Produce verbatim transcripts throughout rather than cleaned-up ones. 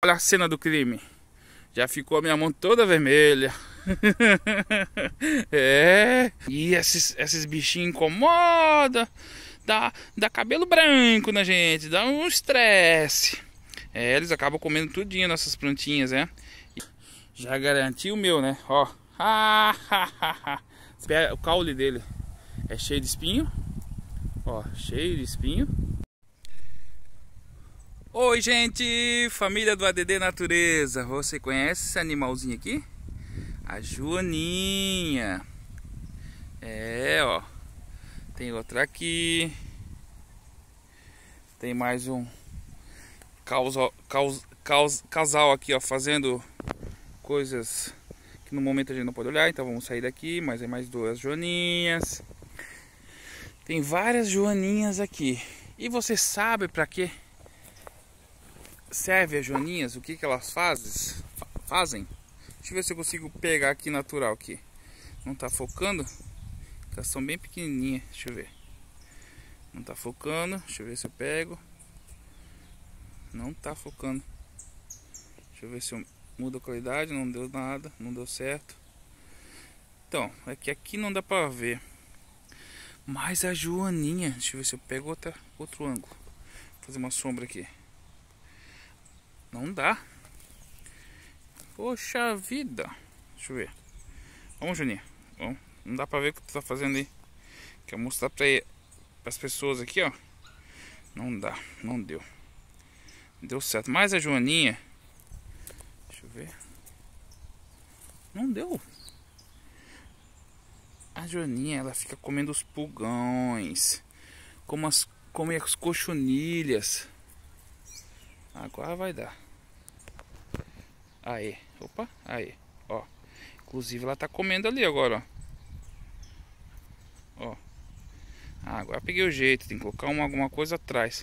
Olha a cena do crime. Já ficou a minha mão toda vermelha. É. E esses, esses bichinhos incomodam. Dá, dá cabelo branco na gente. Dá um estresse. É, eles acabam comendo tudinho nossas plantinhas, né? Já garanti o meu, né? Ó. O caule dele é cheio de espinho. Ó, cheio de espinho. Oi, gente! Família do A D D Natureza. Você conhece esse animalzinho aqui? A joaninha. É, ó. Tem outra aqui. Tem mais um casal, casal, casal aqui, ó, fazendo coisas que no momento a gente não pode olhar. Então vamos sair daqui. Mas é mais duas joaninhas. Tem várias joaninhas aqui. E você sabe para que serve as joaninhas? O que que elas fazem? Fazem? Deixa eu ver se eu consigo pegar aqui natural aqui. Não tá focando? Elas são bem pequenininhas. Deixa eu ver. Não tá focando. Deixa eu ver se eu pego. Não tá focando. Deixa eu ver se eu mudo a qualidade. Não deu nada. Não deu certo. Então, é que aqui não dá pra ver. Mas a joaninha. Deixa eu ver se eu pego outra, outro ângulo. Vou fazer uma sombra aqui. Não dá. Poxa vida. Deixa eu ver. Vamos, Juninho. Vamos. Não dá pra ver o que tu tá fazendo aí. Quero mostrar pra as pessoas aqui, ó. Não dá. Não deu. Deu certo. Mas a joaninha. Deixa eu ver. Não deu. A joaninha, ela fica comendo os pulgões. Como as, come as cochonilhas. Agora vai dar. Aí, opa, aí, ó. Inclusive ela tá comendo ali agora, ó. Ó. Ah, agora peguei o jeito, tem que colocar uma, alguma coisa atrás.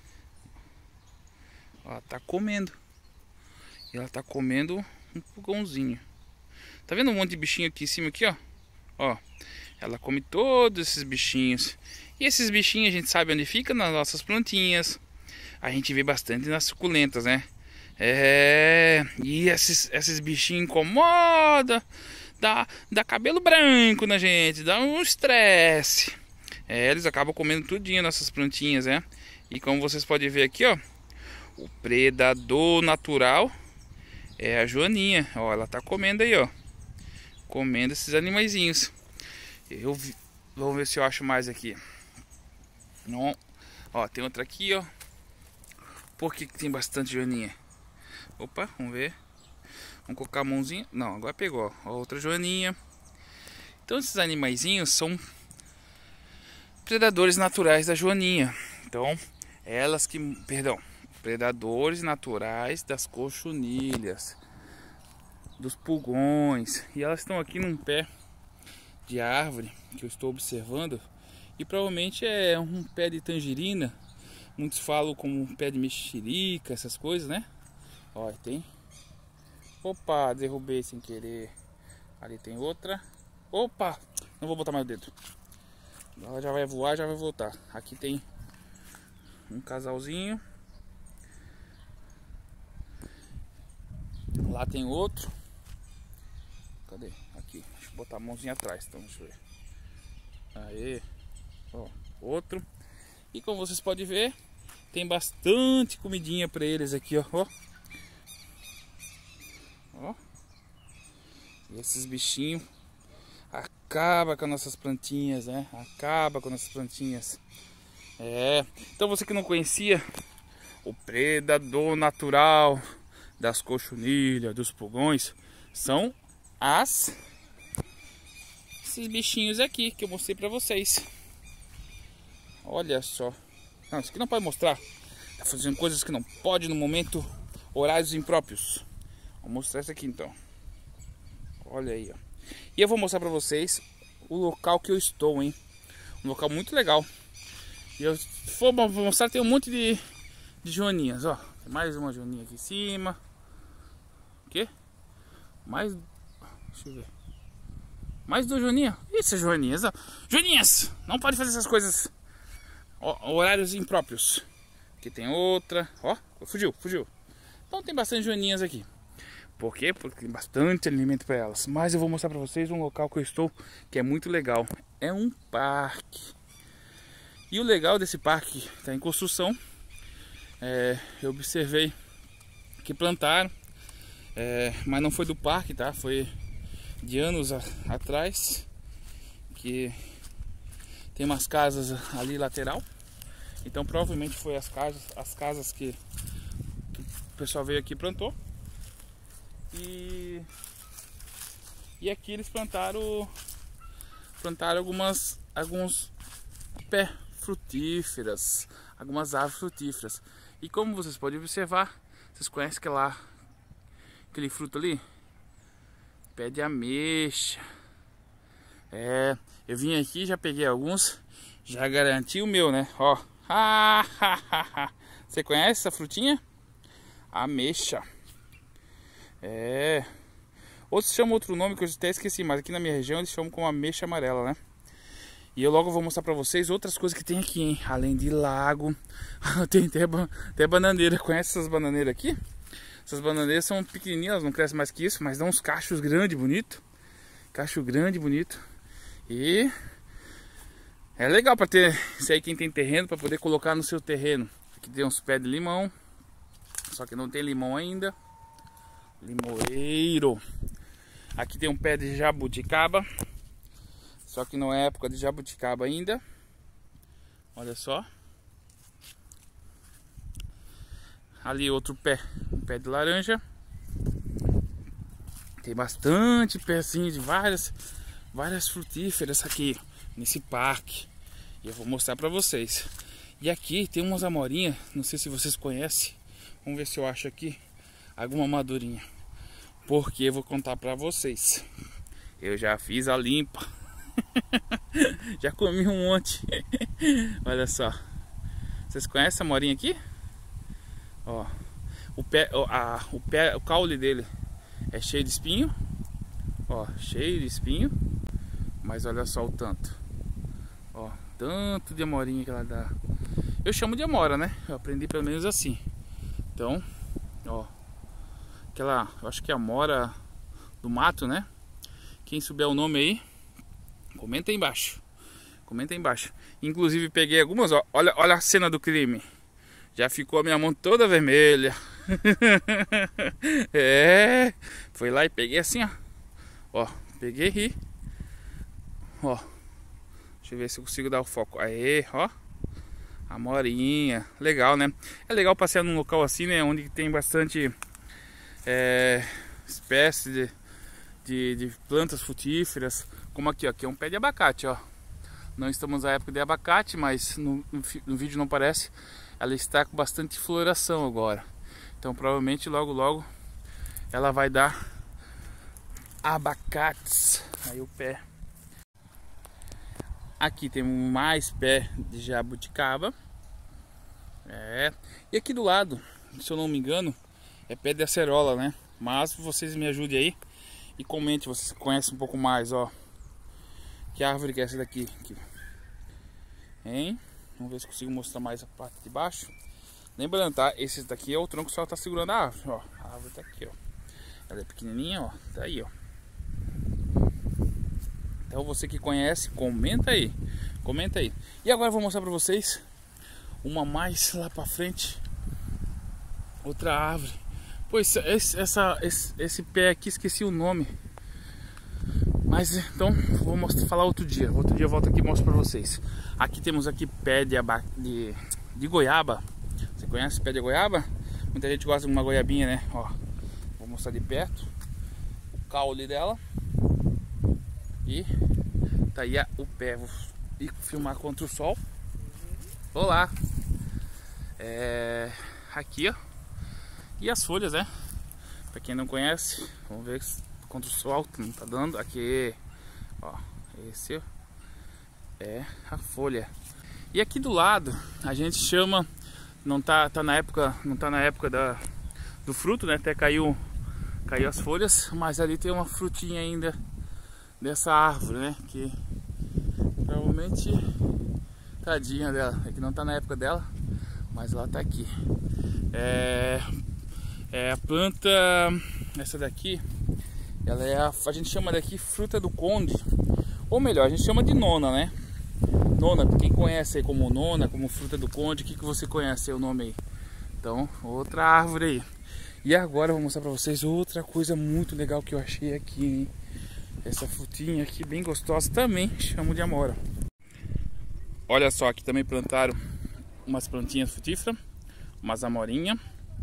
Ó, ela tá comendo. E ela tá comendo um pulgãozinho. Tá vendo um monte de bichinho aqui em cima aqui, ó? Ó. Ela come todos esses bichinhos. E esses bichinhos a gente sabe onde fica? Nas nossas plantinhas. A gente vê bastante nas suculentas, né? É, e esses, esses bichinhos incomodam, dá, dá cabelo branco na gente, dá um estresse. É, eles acabam comendo tudinho nossas plantinhas, né? E como vocês podem ver aqui, ó, o predador natural é a joaninha. Ó, ela tá comendo aí, ó, comendo esses animaizinhos. Eu vi, vamos ver se eu acho mais aqui. Não, ó, tem outra aqui, ó. Por que que tem bastante joaninha? Opa, vamos ver. Vamos colocar a mãozinha. Não, agora pegou. Ó, outra joaninha. Então esses animaizinhos são predadores naturais da joaninha. Então, elas que... Perdão. Predadores naturais das cochonilhas. Dos pulgões. E elas estão aqui num pé de árvore que eu estou observando. E provavelmente é um pé de tangerina. Muitos falam como um pé de mexerica, essas coisas, né? Ó, tem. Opa, derrubei sem querer. Ali tem outra. Opa, não vou botar mais o dedo. Ela já vai voar, já vai voltar. Aqui tem um casalzinho. Lá tem outro. Cadê? Aqui. Deixa eu botar a mãozinha atrás. Então, deixa eu ver. Aê. Ó, outro. E como vocês podem ver, tem bastante comidinha para eles aqui, ó. Ó. Ó. E esses bichinhos acaba com as nossas plantinhas, né? Acaba com as nossas plantinhas. É. Então você que não conhecia o predador natural das cochonilhas, dos pulgões, são as esses bichinhos aqui que eu mostrei para vocês. Olha só. Não, isso aqui não pode mostrar. Tá fazendo coisas que não pode no momento, horários impróprios. Vou mostrar isso aqui então. Olha aí, ó. E eu vou mostrar pra vocês o local que eu estou, hein. Um local muito legal. E eu vou mostrar, tem um monte de, de joaninhas, ó. Tem mais uma joaninha aqui em cima. O quê? Mais... Deixa eu ver. Mais duas joaninhas. Isso, joaninhas, ó. Joaninhas, não pode fazer essas coisas. Ó, horários impróprios. Aqui tem outra. Ó, fugiu, fugiu. Então tem bastante joaninhas aqui. Por quê? Porque tem bastante alimento para elas. Mas eu vou mostrar para vocês um local que eu estou, que é muito legal. É um parque. E o legal desse parque está em construção. É, eu observei que plantaram, é, mas não foi do parque, tá? Foi de anos a, atrás. Que tem umas casas ali lateral. Então provavelmente foi as casas, as casas que, que o pessoal veio aqui e plantou. E, e aqui eles plantaram plantaram algumas alguns pé frutíferas, algumas árvores frutíferas. E como vocês podem observar, vocês conhecem que lá aquele fruto ali? Pé de ameixa. É, eu vim aqui, já peguei alguns, já garanti o meu, né? Ó. Você conhece essa frutinha? Ameixa. É. Outros chamam outro nome que eu até esqueci, mas aqui na minha região eles chamam como ameixa amarela, né? E eu logo vou mostrar pra vocês outras coisas que tem aqui, hein? Além de lago, tem até, até bananeira. Conhece essas bananeiras aqui? Essas bananeiras são pequenininhas, não crescem mais que isso, mas dão uns cachos grandes, bonito. Cacho grande, bonito. E é legal pra ter isso aí, quem tem terreno, pra poder colocar no seu terreno. Aqui tem uns pés de limão, só que não tem limão ainda. Limoeiro. Aqui tem um pé de jabuticaba, só que não é época de jabuticaba ainda. Olha só. Ali outro pé, um pé de laranja. Tem bastante pezinho de várias, várias frutíferas aqui nesse parque. E eu vou mostrar pra vocês. E aqui tem umas amorinhas, não sei se vocês conhecem. Vamos ver se eu acho aqui alguma madurinha. Porque eu vou contar pra vocês. Eu já fiz a limpa. Já comi um monte. Olha só. Vocês conhecem a amorinha aqui? Ó, o pé, a, o pé, o caule dele é cheio de espinho. Ó, cheio de espinho. Mas olha só o tanto. Ó, tanto de amorinha que ela dá. Eu chamo de amora, né? Eu aprendi pelo menos assim. Então, ó, aquela, eu acho que é amora do mato, né? Quem souber o nome aí, comenta aí embaixo. Comenta aí embaixo. Inclusive peguei algumas, ó. Olha, olha a cena do crime. Já ficou a minha mão toda vermelha. É, foi lá e peguei assim, ó. Ó, peguei e ó, deixa eu ver se eu consigo dar o foco. Aê, ó, amorinha, legal, né? É legal passear num local assim, né? Onde tem bastante é, espécies de, de, de plantas frutíferas. Como aqui, ó, aqui é um pé de abacate, ó. Não estamos na época de abacate, mas no, no, no vídeo não parece. Ela está com bastante floração agora. Então provavelmente logo logo ela vai dar abacates. Aí o pé. Aqui tem mais pé de jabuticaba. É. E aqui do lado, se eu não me engano, é pé de acerola, né? Mas vocês me ajudem aí e comente, vocês conhecem um pouco mais, ó. Que árvore que é essa daqui? Aqui. Hein? Vamos ver se consigo mostrar mais a parte de baixo. Lembrando, tá? Esse daqui é o tronco que só tá segurando a árvore, ó. A árvore tá aqui, ó. Ela é pequenininha, ó. Tá aí, ó. Então você que conhece, comenta aí. Comenta aí. E agora eu vou mostrar pra vocês uma mais lá pra frente. Outra árvore. Pois esse, essa, esse, esse pé aqui, esqueci o nome. Mas então vou mostrar, falar outro dia. Outro dia eu volto aqui e mostro pra vocês. Aqui temos aqui pé de, de, de goiaba. Você conhece pé de goiaba? Muita gente gosta de uma goiabinha, né? Ó, vou mostrar de perto o caule dela. E tá aí o pé. Vou filmar contra o sol. Olá. É, aqui, ó. E as folhas, né? Pra quem não conhece, vamos ver contra o sol, não tá dando. Aqui, ó, esse é a folha. E aqui do lado a gente chama, não tá, tá na época, não tá na época da, do fruto, né? Até caiu, caiu as folhas, mas ali tem uma frutinha ainda dessa árvore, né? Que provavelmente, tadinha dela, é que não tá na época dela, mas ela tá aqui. É, É a planta, essa daqui, ela é a, a gente chama daqui fruta do conde, ou melhor, a gente chama de nona, né? Nona, quem conhece aí como nona, como fruta do conde, o que, que você conhece aí o nome aí? Então, outra árvore aí. E agora eu vou mostrar pra vocês outra coisa muito legal que eu achei aqui, hein? Essa frutinha aqui bem gostosa também, chamo de amora. Olha só, aqui também plantaram umas plantinhas frutíferas, umas amorinhas.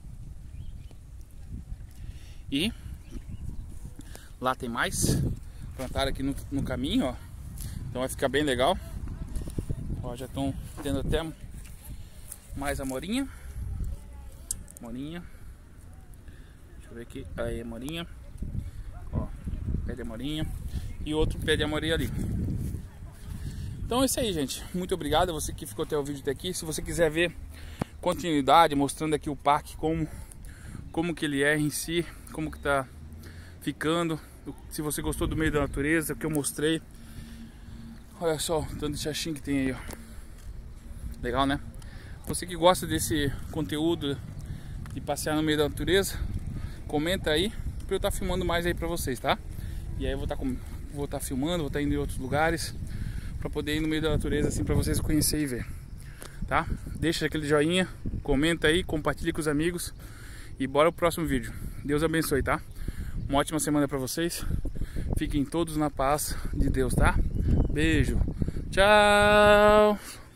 E lá tem mais, plantaram aqui no, no caminho, ó. Então vai ficar bem legal. Ó, já estão tendo até mais amorinha. Amorinha. Deixa eu ver aqui. Aí, amorinha. Ó, pé de amorinha. E outro pé de amorinha ali. Então é isso aí, gente. Muito obrigado a você que ficou até o vídeo até aqui. Se você quiser ver continuidade, mostrando aqui o parque, como, como que ele é em si, como que tá ficando. Se você gostou do meio da natureza, o que eu mostrei. Olha só o tanto de xaxim que tem aí, ó. Legal, né? Você que gosta desse conteúdo de passear no meio da natureza, comenta aí pra eu estar filmando mais aí pra vocês, tá? E aí eu vou estar com, vou estar filmando, vou estar indo em outros lugares pra poder ir no meio da natureza assim pra vocês conhecerem e ver, tá? Deixa aquele joinha, comenta aí, compartilha com os amigos e bora pro próximo vídeo. Deus abençoe, tá? Uma ótima semana pra vocês. Fiquem todos na paz de Deus, tá? Beijo. Tchau.